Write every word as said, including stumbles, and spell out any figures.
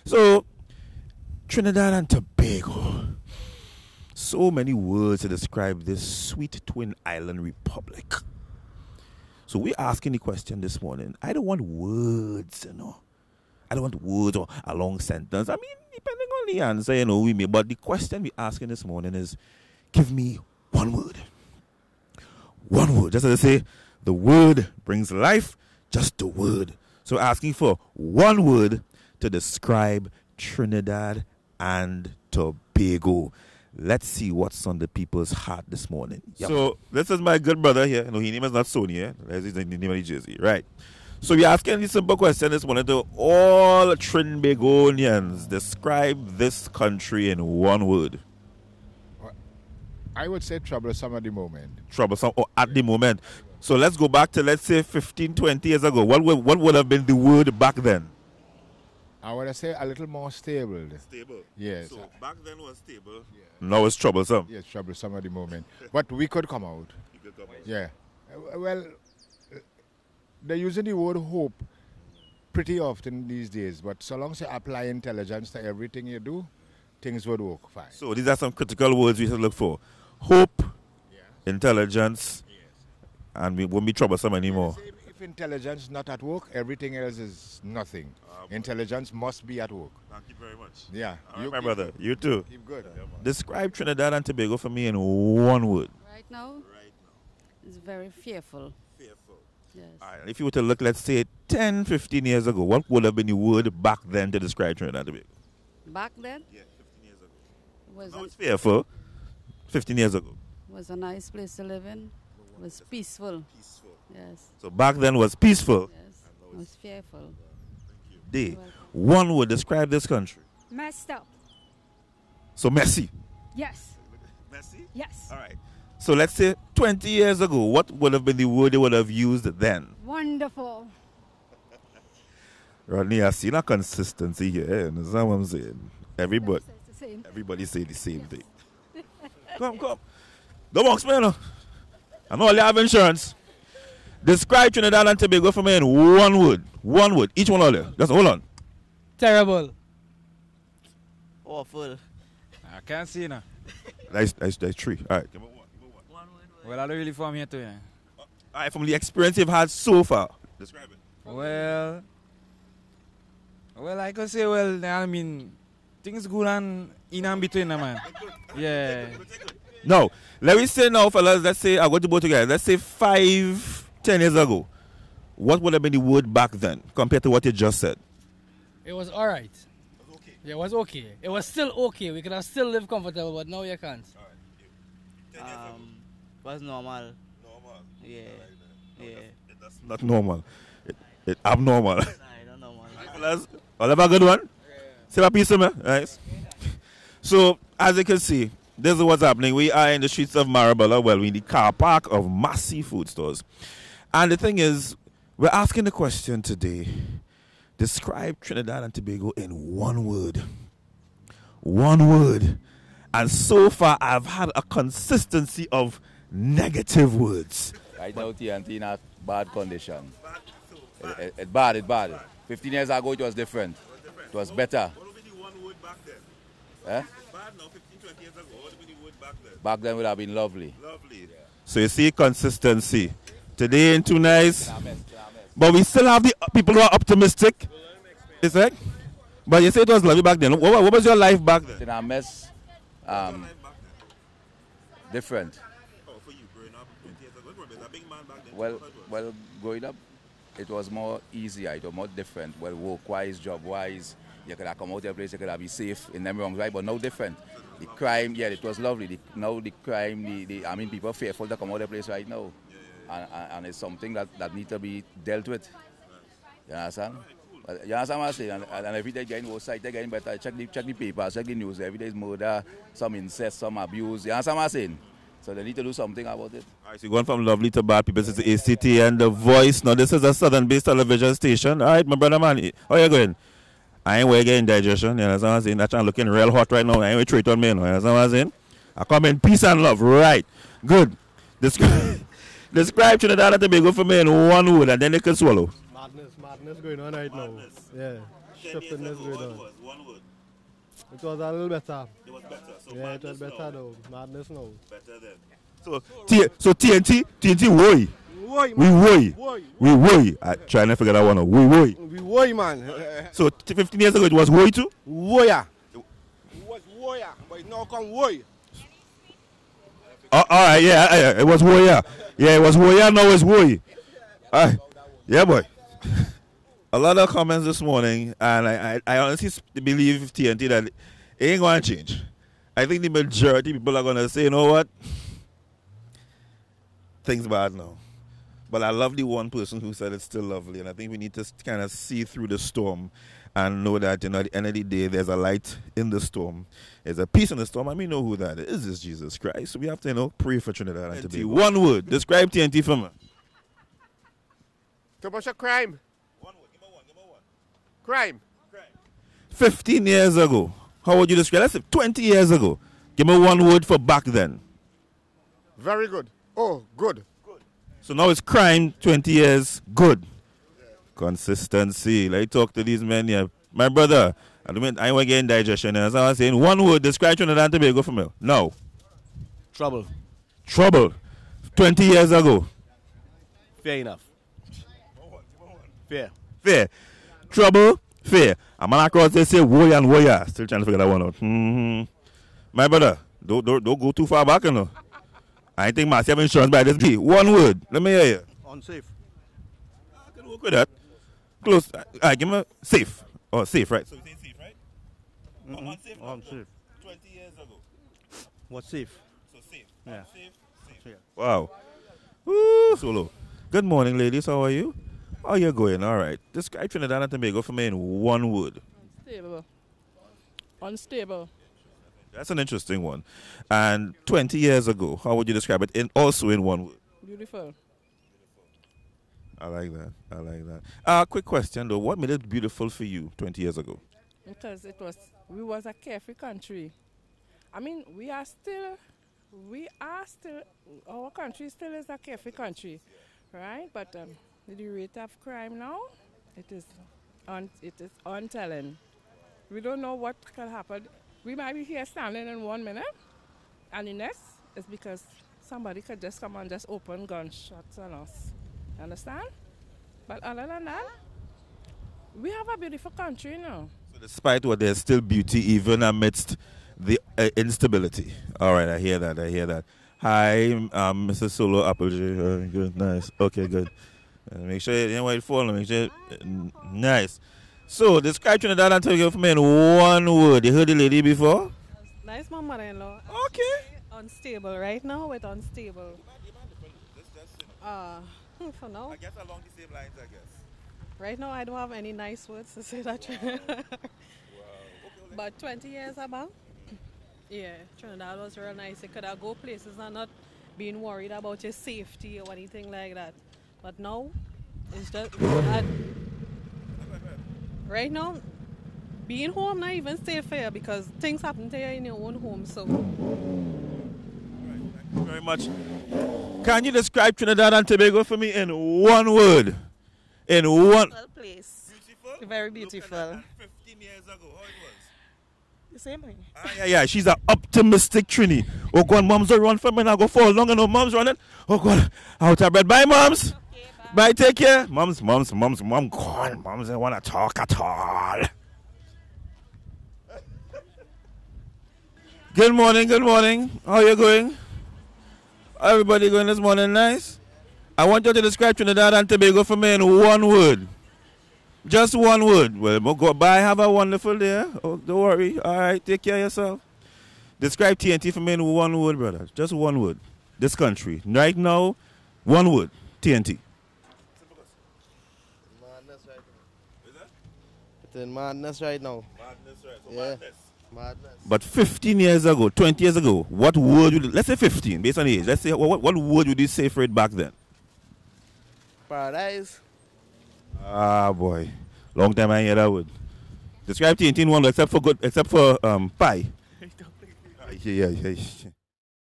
So, Trinidad and Tobago. So many words to describe this sweet twin island republic. So we're asking the question this morning. I don't want words, you know. I don't want words or a long sentence. I mean, depending on the answer, you know, we may. But the question we're asking this morning is, give me one word. One word. Just as I say, the word brings life, just the word. So asking for one word to describe Trinidad and Tobago. Let's see what's on the people's heart this morning. Yep. So this is my good brother here. No, his name is not Sonia. That's his name in Jersey, right? So we're asking this simple question this morning to all Trinbagonians. Describe this country in one word. I would say troublesome at the moment. Troublesome oh, at the moment. So let's go back to, let's say, fifteen, twenty years ago. What would, what would have been the word back then? I would say a little more stable. Stable. Yes. So back then was stable. Yeah. Now it's troublesome. Yes, troublesome at the moment. But we could come out. You could come out. Yeah. Uh, well, uh, they're using the word hope pretty often these days. But so long as you apply intelligence to everything you do, things would work fine. So these are some critical words we should look for. Hope, yeah. Intelligence, yes. And we won't be troublesome anymore. If intelligence is not at work, everything else is nothing. Uh, Intelligence must be at work. Thank you very much. Yeah. All right, my brother. You too. Keep good. Yeah, describe Trinidad and Tobago for me in one word. Right now? Right now. It's very fearful. Fearful. Yes. All right. If you were to look, let's say, ten, fifteen years ago, what would have been the word back then to describe Trinidad and Tobago? Back then? Yeah, fifteen years ago. Was now it's fearful. fifteen years ago. Was a nice place to live in. It was peaceful. Peaceful. Yes. So back then was peaceful. Yes. It was fearful. Day. One would describe this country. Messed up. So messy. Yes. Messy? Yes. All right. So let's say twenty years ago, what would have been the word they would have used then? Wonderful. Rodney, I see a consistency here. Understand what I'm saying? Everybody, everybody say the same yes. thing. Come, come. Go box, man. I know you have insurance. Describe Trinidad and Tobago for me in one word. One word. Each one of them. Just hold on. Terrible. Awful. I can't see now. That's, that's, that's three. All right. Give me one. Give me one. One word. Well, I don't really from here too. Yeah. All right. From the experience you've had so far, describe it. Well, well, I could say, well, I mean, things good and in and between, man. Yeah. No. Let me say now, fellas, let's say, I'll go to both together. Let's say five, ten years ago. What would have been the word back then compared to what you just said? It was all right. It was okay. Yeah, it was okay. It was still okay. We could have still lived comfortable, but now you can't. All right. You. Um, was normal. Normal. Yeah. Right, yeah. No, that's, that's not normal. It, it abnormal. Nah, not normal. Fellas, I'll have a good one. Say a piece of me. Nice. So, as you can see, this is what's happening. We are in the streets of Marabella. Well, we're in the car park of massive food stores. And the thing is, we're asking the question today. Describe Trinidad and Tobago in one word. One word. And so far, I've had a consistency of negative words. Right now, T N T in a bad condition. It's it, it bad, it's bad. fifteen years ago, it was different. It was better. What would be the one word back then? Eh? It's bad now, fifteen, twenty years ago. What would be the word back then? Back then would have been lovely. Lovely. Yeah. So you see consistency. Today ain't too nice. But we still have the people who are optimistic. Is that? But you say it was lovely back then. What, what was your life back then? In a mess, um, different. Oh, for you, growing up twenty years ago, was a big man back then. Well, well, growing up, it was more easier. It was more different. Well, work-wise, job-wise, you could have come out of a place, you could have be safe in them wrong, right? But no different. The crime, yeah, it was lovely. The, now the crime, the, the, I mean, people are fearful to come out of the place right now. Yeah, yeah, yeah. And, and, and it's something that, that needs to be dealt with. You understand? But you understand what I'm saying? And, and every day getting worse, they're getting better. Check the, check the papers, check the news. Every day is murder, some incest, some abuse. You understand what I'm saying? So they need to do something about it. All right, so you're going from lovely to bad people. This is A C T N, The Voice. Now, this is a southern-based television station. All right, my brother, man. How you going? I ain't way getting digestion. You understand what I'm saying? That's looking real hot right now. I ain't way treat on me. You understand what I'm saying? I come in peace and love. Right. Good. Describe, describe Trinidad and Tobago for me in one word, and then they can swallow. Madness, madness going on right madness. now. Yeah. Shiftedness going on. One word. It was a little better. It was better. So Yeah, it was madness better now. though. Madness now. Better then. So, T- so T N T, T N T, woi. Woi, We woi. Woi. We woi. I trying to figure that one out. We woi. We woi, man. So t- fifteen years ago it was woi too? Woya. It was woya, but it now come woi. Uh, all right, yeah, yeah, it was Woya. Yeah, it was Woya, now it's Woy. Uh, yeah, boy. A lot of comments this morning, and I, I, I honestly s- believe, T N T, that it ain't going to change. I think the majority of people are going to say, you know what? Things bad now. But I love the one person who said it's still lovely, and I think we need to kind of see through the storm and know that, you know, at the end of the day, there's a light in the storm. There's a peace in the storm, and we know who that is. It's Jesus Christ. So we have to, you know, pray for Trinidad and Tobago. One word. Describe T N T for me. Too much of crime. One word. Give me one. Give me one. Crime. Fifteen years ago, how would you describe? Let's say twenty years ago. Give me one word for back then. Very good. Oh, good. So now it's crime. Twenty years. Good. Consistency. Like talk to these men here. My brother, I don't mean I want to get indigestion. As I was saying, one word describe Trinidad and Tobago for me. No. Trouble. Trouble. Twenty years ago. Fair enough. Fair. Fair. Trouble. Fair. I'm gonna cross they say woya and woya. Still trying to figure that one out. Mm-hmm. My brother, don't, don't don't go too far back, you know. I ain't think myself insurance by this key. One word. Let me hear you. Unsafe. I can work with that. Close. All right, give me safe. Oh, safe, right? So you say safe, right? Mm-hmm. Oh, unsafe. Oh, unsafe. Twenty years ago. What's safe? So safe. Yeah. Unsafe. Safe. Yeah. Wow. Woo, solo. Good morning, ladies. How are you? How you going? All right. Describe Trinidad and Tobago for me in one word. Unstable. Unstable. That's an interesting one. And twenty years ago, how would you describe it? In also in one word. Beautiful. I like that. I like that. Uh, quick question though. What made it beautiful for you twenty years ago? Because it was, we was a carefree country. I mean, we are still, we are still, our country still is a carefree country, right? But um, the rate of crime now, it is, un, it is untelling. We don't know what can happen. We might be here standing in one minute, and the next is because somebody could just come and just open gunshots on us. Understand? But other than that, we have a beautiful country now. So despite what, there's still beauty even amidst the uh, instability. All right, I hear that. I hear that. Hi, um, Missus Solo Appletree. Uh, good, nice. Okay, good. Uh, make sure you know where you follow. Make sure. Uh, nice. So describe Trinidad and Tobago for me in one word. You heard the lady before? Nice, my mother-in-law. Okay. Unstable right now. With unstable. Uh, for now. I guess along the same lines, I guess. Right now, I don't have any nice words to say that. Wow. Okay, but twenty years about, yeah, Trinidad was real nice. You could have go places and not being worried about your safety or anything like that. But now, it's just that right now, being home not even safe here because things happen to you in your own home. So. Thank you very much. Can you describe Trinidad and Tobago for me in one word? In one. Beautiful place. Beautiful? Very beautiful. fifteen years ago, how it was? The same thing. Ah, yeah, yeah. She's an optimistic Trini. Oh, God, mom's will run for me and I go fall long and no mom's running. Oh, God, out of bread. Bye, moms. Okay, bye. Bye, take care. Moms, moms, moms, mom, God, moms don't want to talk at all. Good morning, good morning. How you going? Everybody going this morning nice? I want you to describe Trinidad and Tobago for me in one word. Just one word. Well, go bye. Have a wonderful day. Oh, don't worry. All right. Take care of yourself. Describe T N T for me in one word, brother. Just one word. This country. Right now, one word. T N T. Madness right now. Is that? It's in madness right now. Madness right so Yeah. Madness. Madness. But fifteen years ago, twenty years ago, what word would, let's say fifteen, based on age, let's say, what, what word would you say for it back then? Paradise. Ah, boy. Long time I hear that word. Describe T N T in one word, except for good, except for um, pie. yeah, yeah, yeah.